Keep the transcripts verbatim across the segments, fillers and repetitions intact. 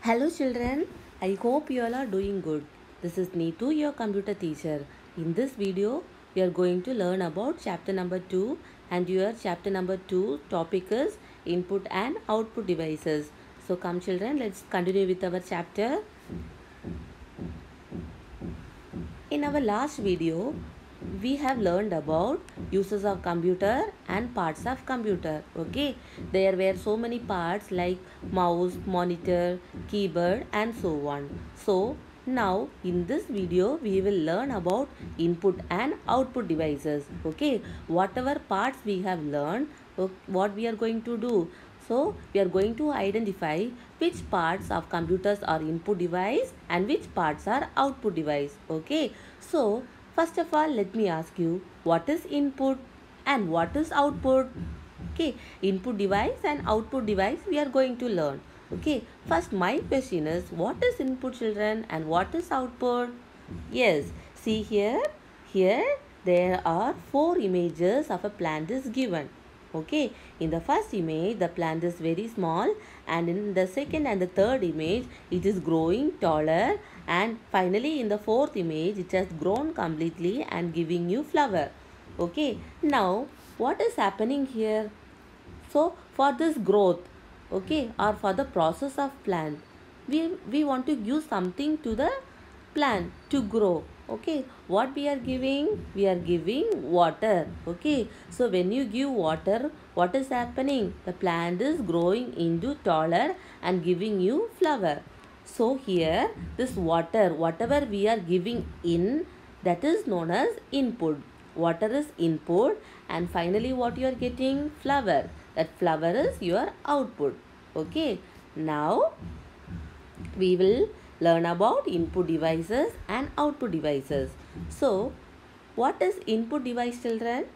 Hello children, I hope you all are doing good. This is Neetu, your computer teacher. In this video, we are going to learn about chapter number two, and your chapter number two topic is input and output devices. So come children, let's continue with our chapter. In our last video, we have learned about uses of computer and parts of computer. Okay, there were so many parts like mouse, monitor, keyboard and so on. So now in this video we will learn about input and output devices. Okay, whatever parts we have learned, what we are going to do, so we are going to identify which parts of computers are input device and which parts are output device. Okay, so first of all, let me ask you, what is input and what is output? Okay, input device and output device we are going to learn. Okay, first my question is, what is input children and what is output? Yes, see here, here there are four images of a plant is given. Okay, in the first image the plant is very small, and in the second and the third image it is growing taller, and finally in the fourth image it has grown completely and giving you flower. Okay, now what is happening here? So for this growth, okay, or for the process of plant, we we want to give something to the plant to grow. Okay, what we are giving? We are giving water. Okay, so when you give water, what is happening? The plant is growing into taller and giving you flower. So here this water, whatever we are giving in, that is known as input. Water is input, and finally what you are getting? Flower. That flower is your output. Okay, now we will learn about input devices and output devices. So what is input device children?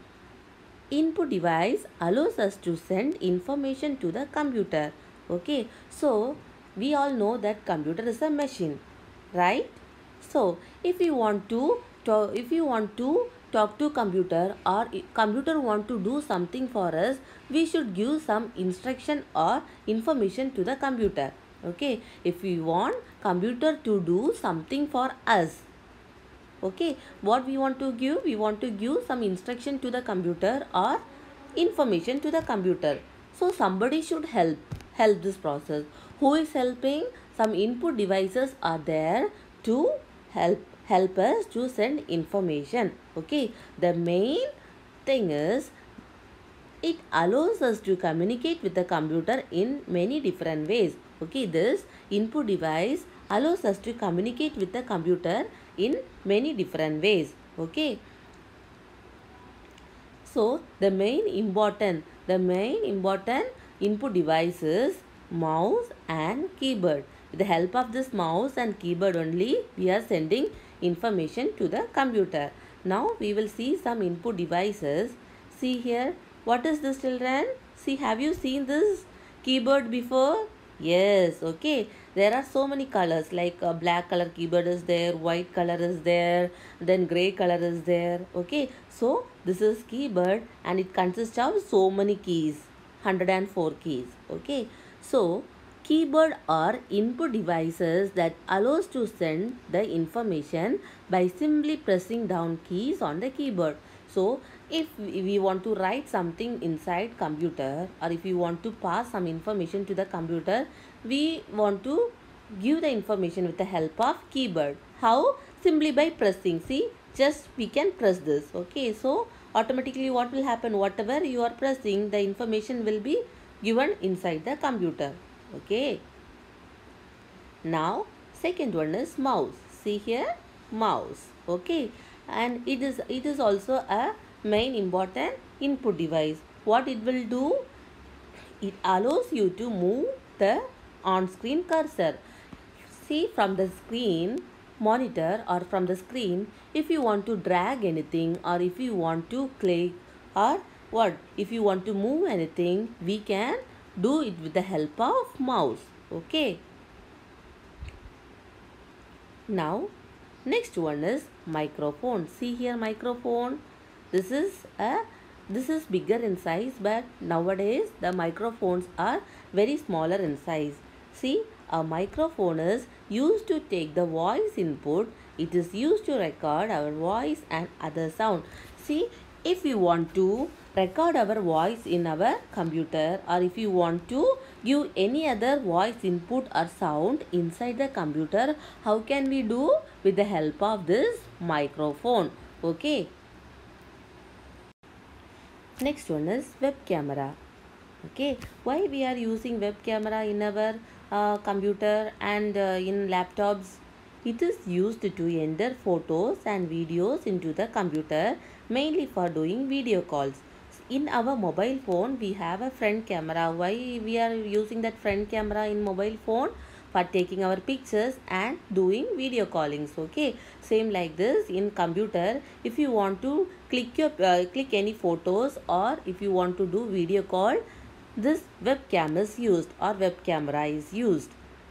Input device allows us to send information to the computer. Okay, so we all know that computer is a machine, right? So if you want to talk, if you want to talk to computer, or computer want to do something for us, we should give some instruction or information to the computer. Okay, if we want computer to do something for us, okay, what we want to give? We want to give some instruction to the computer or information to the computer. So somebody should help help this process. Who is helping? Some input devices are there to help help us to send information. Okay, the main thing is it allows us to communicate with the computer in many different ways. Okay, this input device allows us to communicate with the computer in many different ways. Okay, so the main important the main important input device is mouse and keyboard. With the help of this mouse and keyboard only, we are sending information to the computer. Now we will see some input devices. See here, what is this children? See, have you seen this keyboard before? Yes, okay. There are so many colors, like uh, black color keyboard is there, white color is there, then gray color is there. Okay, so this is keyboard and it consists of so many keys, one hundred four keys. Okay, so keyboard are input devices that allows to send the information by simply pressing down keys on the keyboard. So if we want to write something inside computer, or if we want to pass some information to the computer, we want to give the information with the help of keyboard. How? Simply by pressing. See, just we can press this. Okay, so automatically what will happen? Whatever you are pressing, the information will be given inside the computer. Okay, now second one is mouse. See here, mouse. Okay, and it is it is also a main important input device. What it will do? It allows you to move the on-screen cursor. See, from the screen monitor or from the screen, if you want to drag anything, or if you want to click, or what, if you want to move anything, we can do it with the help of mouse. Okay, now next one is microphone. See here, microphone. This is a this is bigger in size, but nowadays the microphones are very smaller in size. See, A microphone is used to take the voice input. It is used to record our voice and other sound. See, if we want to record our voice in our computer, or if you want to give any other voice input or sound inside the computer, how can we do? With the help of this microphone. Okay. Next one is web camera. Okay, why we are using web camera in our uh, computer and uh, in laptops? It is used to enter photos and videos into the computer, mainly for doing video calls. In our mobile phone, we have a front camera. Why we are using that front camera in mobile phone? For taking our pictures and doing video callings. Okay, same like this in computer. If you want to click your uh, click any photos, or if you want to do video call, this webcam is used, or web camera is used.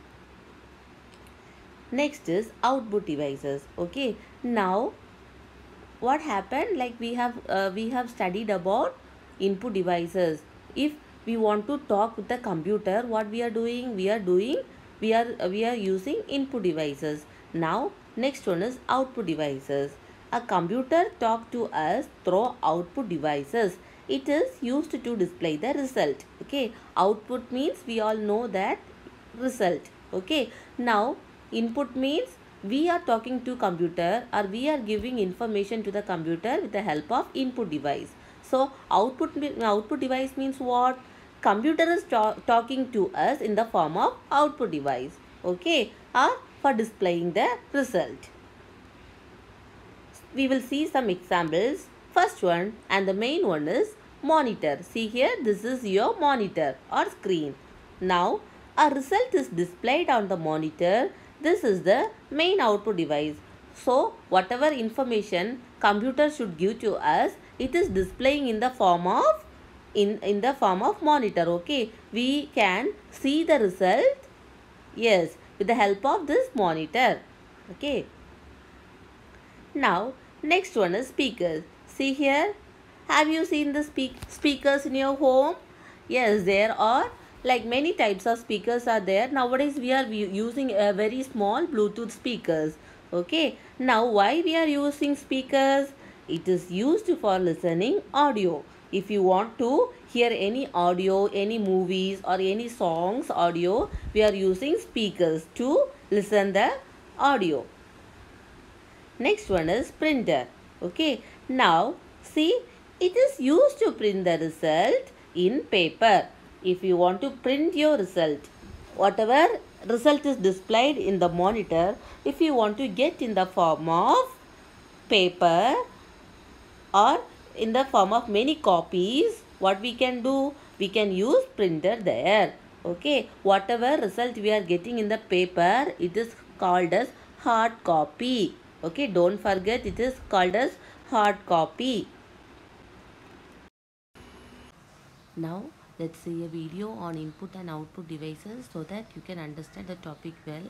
Next is output devices. Okay, now what happened, like we have uh, we have studied about input devices. If we want to talk with the computer, what we are doing? We are doing we are uh, we are using input devices. Now next one is output devices. A computer talk to us through output devices. It is used to display the result. Okay, output means we all know that result. Okay, now input means we are talking to computer, or we are giving information to the computer with the help of input device. So output output device means what? Computer is ta talking to us in the form of output device. Okay, or for displaying the result. We will see some examples. First one, and the main one, is monitor. See here, this is your monitor or screen. Now a result is displayed on the monitor. This is the main output device. So whatever information computer should give to us, it is displaying in the form of in in the form of monitor. Okay, we can see the result, yes, with the help of this monitor. Okay, now next one is speakers. See here, have you seen the speak speakers in your home? Yes, there are like many types of speakers are there. Nowadays we are using a very small Bluetooth speakers. Okay, now why we are using speakers? It is used for listening audio. If you want to hear any audio, any movies or any songs audio, we are using speakers to listen the audio. Next one is printer. Okay, now see, it is used to print the result in paper. If you want to print your result, whatever result is displayed in the monitor, if you want to get in the form of paper or in the form of many copies, what we can do? We can use printer there. Okay, whatever result we are getting in the paper, it is called as hard copy. Okay, don't forget, it is called as hard copy. Now let's see a video on input and output devices so that you can understand the topic well.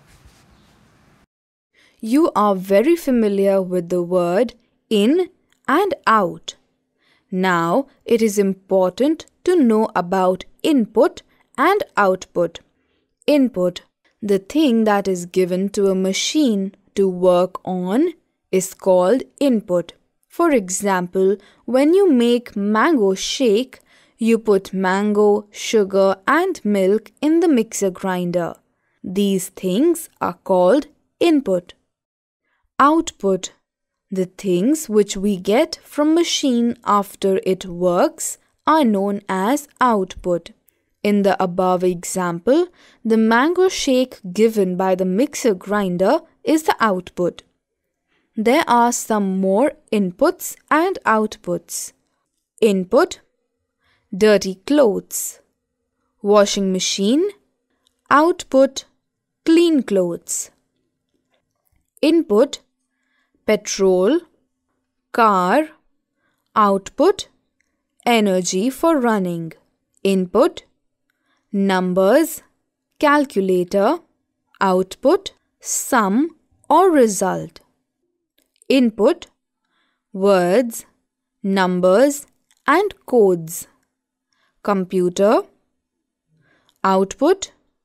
You are very familiar with the word in and out. Now it is important to know about input and output. Input, the thing that is given to a machine to work on, is called input. For example, when you make mango shake, you put mango, sugar and milk in the mixer grinder. These things are called input. Output, the things which we get from machine after it works, are known as output. In the above example, the mango shake given by the mixer grinder is the output. There are some more inputs and outputs. Input, dirty clothes. Washing machine. Output, clean clothes. Input, petrol, car. Output, energy for running. Input, numbers, calculator. Output, sum or result. Input, words, numbers and codes. Computer. Output,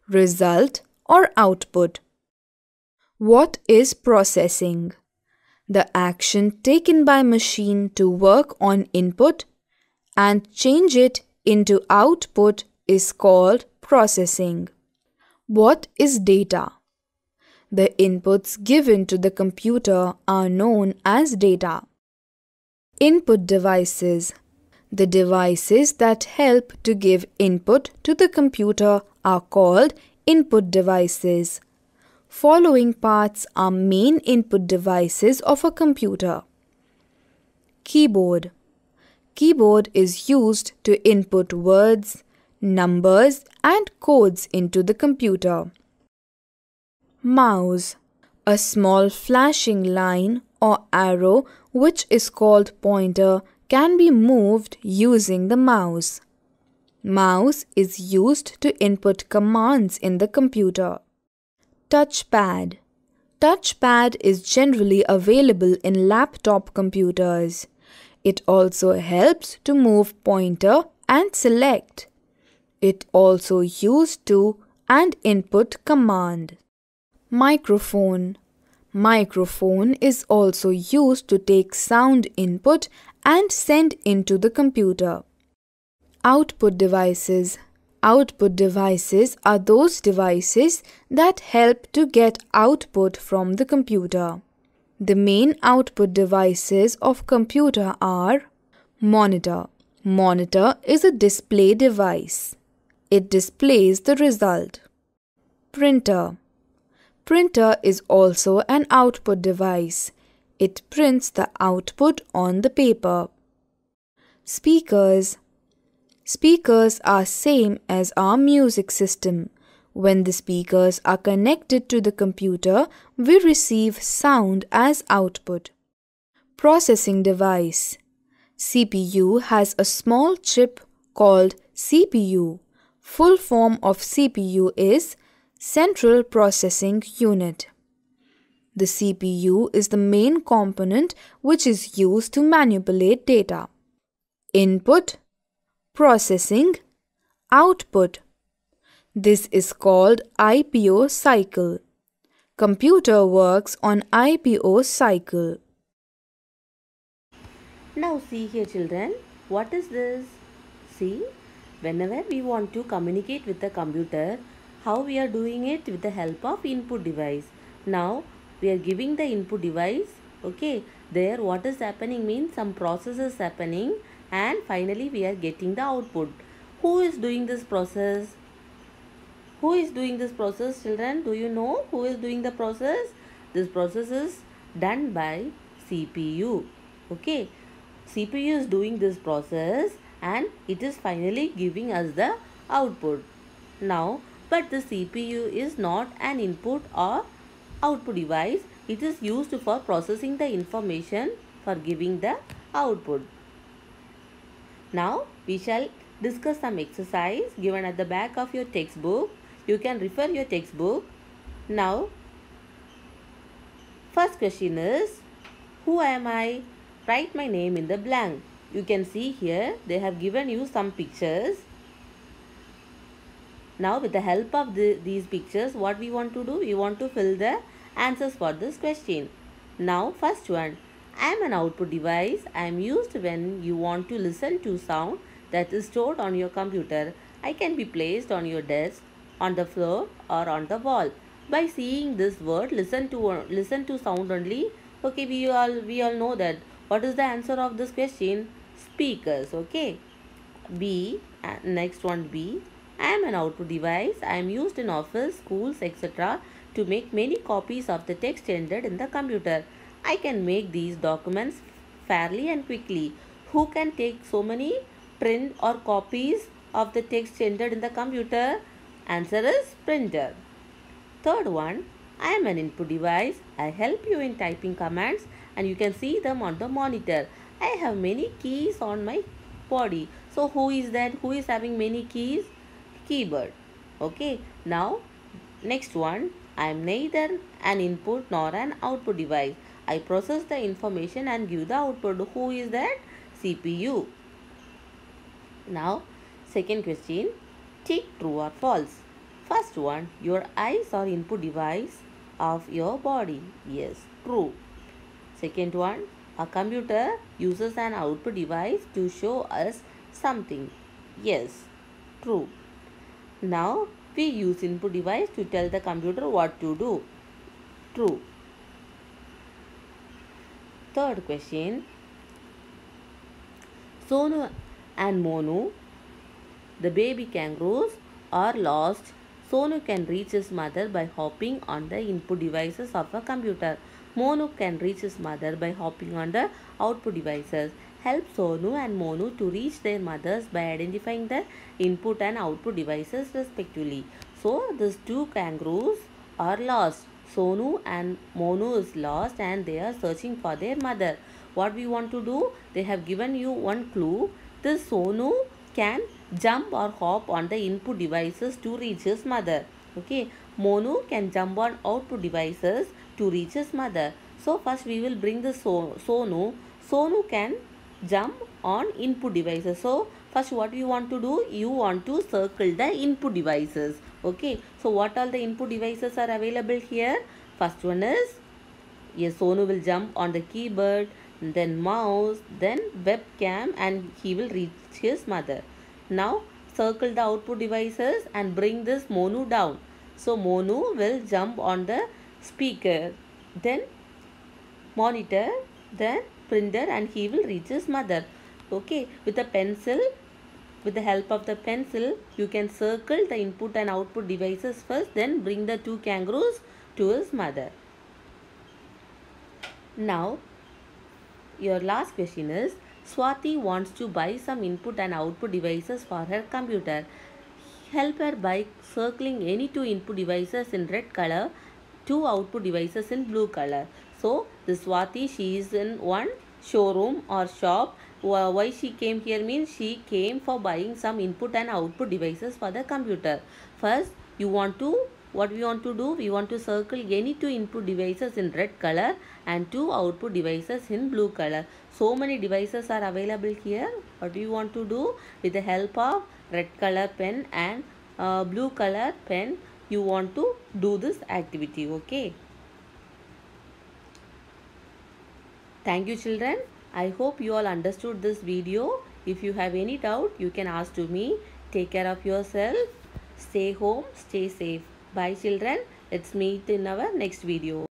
result, or output. What is processing? The action taken by machine to work on input and change it into output is called processing. What is data? The inputs given to the computer are known as data. Input devices. The devices that help to give input to the computer are called input devices. Following parts are main input devices of a computer. Keyboard. Keyboard is used to input words, numbers, and codes into the computer. Mouse. A small flashing line or arrow which is called pointer can be moved using the mouse. Mouse is used to input commands in the computer. Touchpad. Touchpad is generally available in laptop computers. It also helps to move pointer and select. It also used to and input command. Microphone. Microphone is also used to take sound input and send into the computer. Output devices. Output devices are those devices that help to get output from the computer. The main output devices of computer are monitor. Monitor is a display device. It displays the result. Printer. Printer is also an output device. It prints the output on the paper. Speakers. Speakers are same as our music system. When the speakers are connected to the computer, we receive sound as output. Processing device. C P U has a small chip called C P U. Full form of C P U is Central Processing Unit. The C P U is the main component which is used to manipulate data. Input, processing, output. This is called I P O cycle. Computer works on I P O cycle. Now see here children, what is this? See, whenever we want to communicate with the computer, how we are doing it with the help of input device. Now we are giving the input device, okay, there what is happening means some process is happening and finally we are getting the output. Who is doing this process? Who is doing this process children? Do you know who is doing the process? This process is done by C P U, okay. C P U is doing this process and it is finally giving us the output. Now, but the C P U is not an input or output device. It is used for processing the information for giving the output. Now, we shall discuss some exercise given at the back of your textbook. You can refer your textbook. Now, first question is, who am I? Write my name in the blank. You can see here they have given you some pictures. Now with the help of the, these pictures, what we want to do? We want to fill the answers for this question. Now first one, I am an output device. I am used when you want to listen to sound that is stored on your computer. I can be placed on your desk, on the floor or on the wall. By seeing this word, listen to listen to sound only. Okay, we all we all know that. What is the answer of this question? Speakers. Okay. B. Uh, next one B. I am an output device. I am used in office, schools, et cetera to make many copies of the text entered in the computer. I can make these documents fairly and quickly. Who can take so many print or copies of the text entered in the computer? Answer is printer. Third one, I am an input device. I help you in typing commands and you can see them on the monitor. I have many keys on my body. So who is that? Who is having many keys? Keyboard. Okay. Now next one, I am neither an input nor an output device. I process the information and give the output. Who is that? C P U. Now second question, tick true or false. First one, your eyes are input device of your body. Yes, true. Second one, a computer uses an output device to show us something. Yes, true. Now, we use input device to tell the computer what to do. True. Third question, Sonu and Monu, the baby kangaroos, are lost. Sonu can reach his mother by hopping on the input devices of a computer. Monu can reach his mother by hopping on the output devices. Help Sonu and Monu to reach their mothers by identifying the input and output devices respectively. So, these two kangaroos are lost. Sonu and Monu is lost and they are searching for their mother. What we want to do? They have given you one clue. This Sonu can jump or hop on the input devices to reach his mother. Okay, Monu can jump on output devices to reach his mother. So first we will bring the so Sonu. Sonu can jump on input devices. So first what you want to do? You want to circle the input devices. Okay, so what all the input devices are available here? First one is, yes, Sonu will jump on the keyboard, then mouse, then webcam, and he will reach his mother. Now circle the output devices and bring this Monu down. So Monu will jump on the speaker, then monitor, then printer, and he will reach his mother. Okay, with a pencil, with the help of the pencil, you can circle the input and output devices first, then bring the two kangaroos to his mother. Now, your last question is, Swati wants to buy some input and output devices for her computer. Help her by circling any two input devices in red color, two output devices in blue color. So, the Swati, she is in one showroom or shop. Why she came here means she came for buying some input and output devices for the computer. First, you want to, what we want to do? We want to circle any two input devices in red color and two output devices in blue color. So many devices are available here. What do you want to do? With the help of red color pen and uh, blue color pen, you want to do this activity. Okay. Thank you, children. I hope you all understood this video. If you have any doubt, you can ask to me. Take care of yourself. Stay home. Stay safe. Bye, children. Let's meet in our next video.